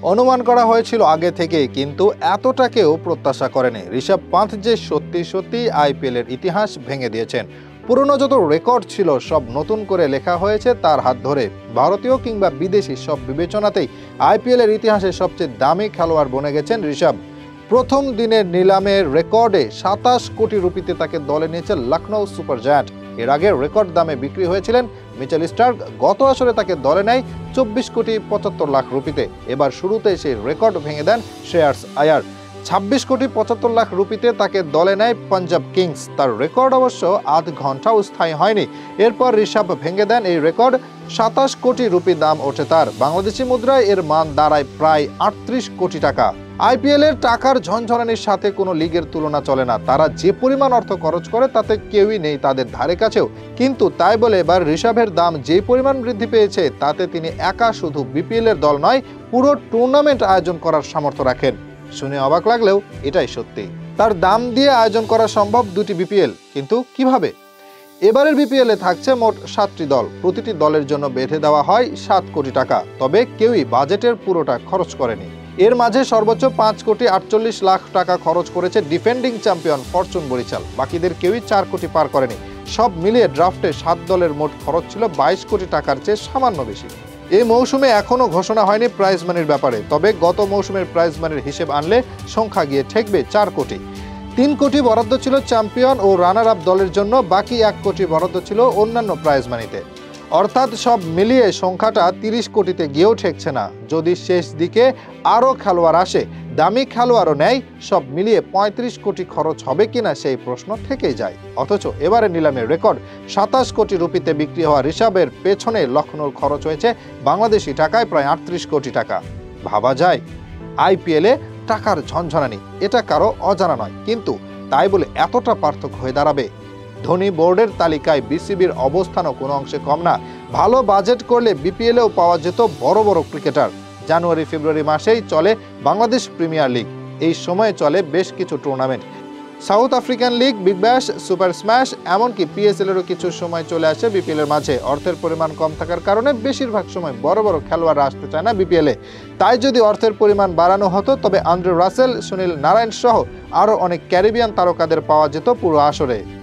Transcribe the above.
অনুমান করা হয়েছিল আগে থেকেই, কিন্তু এতটা কেউ প্রত্যাশা করেনি। ঋষভ পান্থ যে সত্যি আইপিএল এর ইতিহাস ভেঙে দিয়েছেন। পুরনো যত রেকর্ড ছিল সব নতুন করে লেখা হয়েছে তার হাত ধরে। ভারতীয় কিংবা বিদেশি সব বিবেচনাতেই আইপিএল এর ইতিহাসে সবচেয়ে দামি খেলোয়াড় বনে গেছেন ঋষভ। প্রথম দিনের নিলামের রেকর্ডে 27 কোটি রুপিতে তাকে দলে নিয়েছে লখনৌ সুপার জায়ান্ট। এর আগে রেকর্ড দামে বিক্রি হয়েছিলেন মিচেল স্টার্ক। গত আসরে তাকে দলে নেয় 24 কোটি 75 লাখ রুপিতে। এবার শুরুতে সেই রেকর্ড ভেঙে দেন শ্রেয়াস আয়ার। 26 কোটি 75 লাখ রুপিতে তাকে দলে নেয় পাঞ্জাব কিংস। তার রেকর্ড অবশ্য আধ ঘন্টাও স্থায়ী হয়নি। এরপর ঋষভ ভেঙে দেন এই রেকর্ড। 27 কোটি রুপি দাম ওঠে তার। বাংলাদেশি মুদ্রায় এর মান দাঁড়ায় প্রায় 38 কোটি টাকা। আইপিএল এর টাকার ঝনঝনানির সাথে কোনো লিগের তুলনা চলে না। তারা যে পরিমাণ অর্থ খরচ করে তাতে কেউই নেই তাদের ধারে কাছেও। কিন্তু তাই বলে এবার ঋষভের দাম যে পরিমাণ বৃদ্ধি পেয়েছে তাতে তিনি একা শুধু বিপিএল এর দল নয়, পুরো টুর্নামেন্ট আয়োজন করার সামর্থ্য রাখেন। শুনে অবাক লাগলেও এটাই সত্যি। তার দাম দিয়ে আয়োজন করা সম্ভব দুটি বিপিএল, কিন্তু কিভাবে? এবারের বিপিএল এ থাকছে মোট 7টি দল। প্রতিটি দলের জন্য বেঁধে দেওয়া হয় 7 কোটি টাকা। তবে কেউই বাজেটের পুরোটা খরচ করেনি। এর মাঝে সর্বোচ্চ 5 কোটি 48 লাখ টাকা খরচ করেছে ডিফেন্ডিং চ্যাম্পিয়ন ফরচুন বরিশাল। বাকিদের কেউই 4 কোটি পার করেনি। সব মিলিয়ে ড্রাফটে 7 দলের মোট খরচ ছিল 22 কোটি টাকার চেয়ে সামান্য বেশি। এই মৌসুমে এখনও ঘোষণা হয়নি প্রাইজ মানির ব্যাপারে। তবে গত মৌসুমের প্রাইজ মানির হিসেব আনলে সংখ্যা গিয়ে ঠেকবে 4 কোটি। 3 কোটি বরাদ্দ ছিল চ্যাম্পিয়ন ও রানার আপ দলের জন্য, বাকি 1 কোটি বরাদ্দ ছিল অন্যান্য প্রাইজ মানিতে। অর্থাৎ সব মিলিয়ে সংখ্যাটা 30 কোটিতে গিয়েও ঠেকছে না। যদি শেষ দিকে আরও খেলোয়াড় আসে, দামি খেলোয়াড়ও নেয়, সব মিলিয়ে 35 কোটি খরচ হবে কিনা সেই প্রশ্ন থেকেই যায়। অথচ এবারে নিলামের রেকর্ড 27 কোটি রুপিতে বিক্রি হওয়া ঋষভের পেছনে লখনৌর খরচ হয়েছে বাংলাদেশি টাকায় প্রায় 38 কোটি টাকা। ভাবা যায় আইপিএলে টাকার ঝনঝনানি, এটা কারো অজানা নয়। কিন্তু তাই বলে এতটা পার্থক্য হয়ে দাঁড়াবে? ধনী বোর্ডের তালিকায় বিসিবির অবস্থানও কোনো অংশে কম না। ভালো বাজেট করলে বিপিএলেও পাওয়া যেত বড় বড় ক্রিকেটার। জানুয়ারি ফেব্রুয়ারি মাসেই চলে বাংলাদেশ প্রিমিয়ার লিগ। এই সময়ে চলে বেশ কিছু tournament, South African league, big bash, super smash, এমনকি পিএসএলেরও কিছু সময় চলে আসে বিপিএলের মাঝে। অর্থের পরিমাণ কম থাকার কারণে বেশিরভাগ সময় বড় বড় খেলোয়াড়রা আসতে চায় না বিপিএলে। তাই যদি অর্থের পরিমাণ বাড়ানো হতো তবে আন্দ্রে রাসেল, সুনীল নারায়ণ সহ আরও অনেক ক্যারিবিয়ান তারকাদের পাওয়া যেত পুরো আসরে।